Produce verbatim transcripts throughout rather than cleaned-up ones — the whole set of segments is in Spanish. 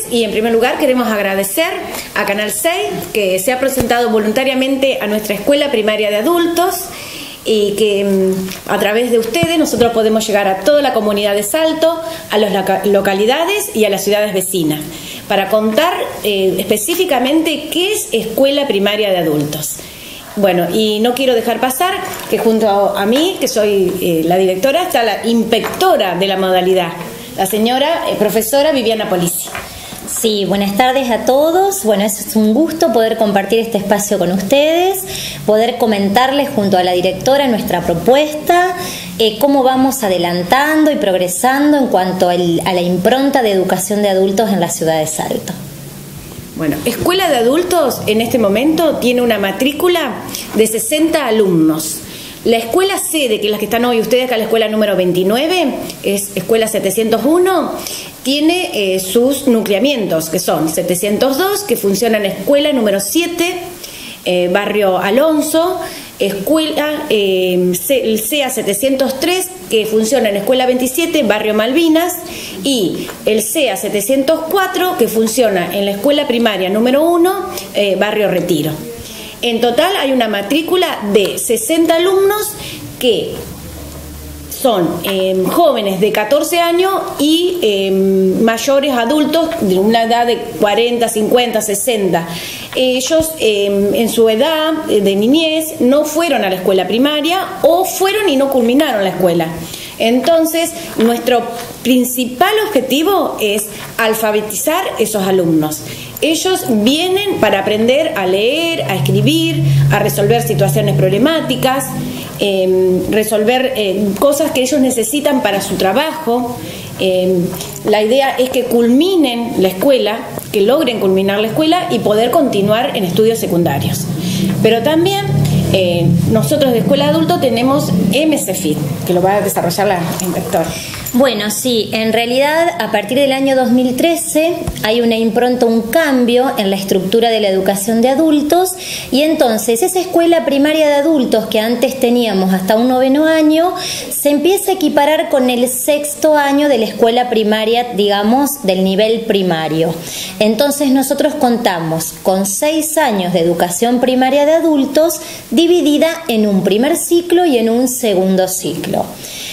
y en primer lugar queremos agradecer a Canal seis que se ha presentado voluntariamente a nuestra escuela primaria de adultos y que a través de ustedes nosotros podemos llegar a toda la comunidad de Salto, a las loca localidades y a las ciudades vecinas, para contar eh, específicamente qué es escuela primaria de adultos. Bueno, y no quiero dejar pasar que junto a, a mí, que soy eh, la directora, está la inspectora de la modalidad, la señora eh, profesora Viviana Polisi. Sí, buenas tardes a todos. Bueno, es un gusto poder compartir este espacio con ustedes, poder comentarles junto a la directora nuestra propuesta, eh, cómo vamos adelantando y progresando en cuanto al, a la impronta de educación de adultos en la ciudad de Salto. Bueno, Escuela de Adultos en este momento tiene una matrícula de sesenta alumnos. La escuela sede, que es la que están hoy ustedes acá, la escuela número veintinueve, es escuela setecientos uno, tiene eh, sus nucleamientos, que son setecientos dos, que funciona en escuela número siete, eh, barrio Alonso, escuela, eh, el C E A setecientos tres, que funciona en escuela veintisiete, barrio Malvinas, y el C E A setecientos cuatro, que funciona en la escuela primaria número uno, eh, barrio Retiro. En total hay una matrícula de sesenta alumnos que son eh, jóvenes de catorce años y eh, mayores adultos de una edad de cuarenta, cincuenta, sesenta. Ellos eh, en su edad de niñez no fueron a la escuela primaria o fueron y no culminaron la escuela. Entonces, nuestro principal objetivo es alfabetizar esos alumnos. Ellos vienen para aprender a leer, a escribir, a resolver situaciones problemáticas, eh, resolver eh, cosas que ellos necesitan para su trabajo. Eh, la idea es que culminen la escuela, que logren culminar la escuela y poder continuar en estudios secundarios. Pero también eh, nosotros de Escuela de Adulto tenemos M C F I T, que lo va a desarrollar la inspectora. Bueno, sí, en realidad a partir del año dos mil trece hay una impronta, un cambio en la estructura de la educación de adultos, y entonces esa escuela primaria de adultos que antes teníamos hasta un noveno año se empieza a equiparar con el sexto año de la escuela primaria, digamos, del nivel primario. Entonces nosotros contamos con seis años de educación primaria de adultos dividida en un primer ciclo y en un segundo ciclo.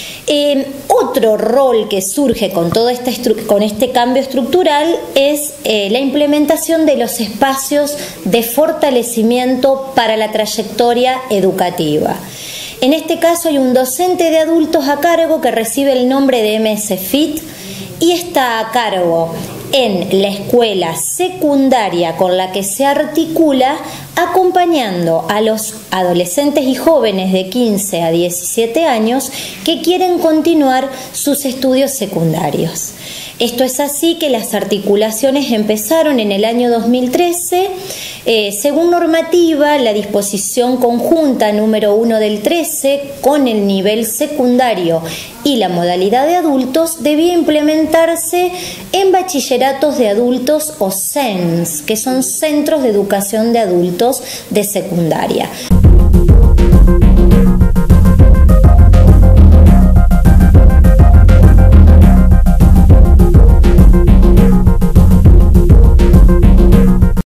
Eh, otro rol que surge con todo este, con este cambio estructural es eh, la implementación de los espacios de fortalecimiento para la trayectoria educativa. En este caso hay un docente de adultos a cargo que recibe el nombre de M C F I T y está a cargo en la escuela secundaria con la que se articula, acompañando a los adolescentes y jóvenes de quince a diecisiete años que quieren continuar sus estudios secundarios. Esto es así que las articulaciones empezaron en el año dos mil trece. Eh, según normativa, la disposición conjunta número uno del trece con el nivel secundario y la modalidad de adultos debía implementarse en bachilleratos de adultos o C E Ns, que son Centros de Educación de Adultos de Secundaria.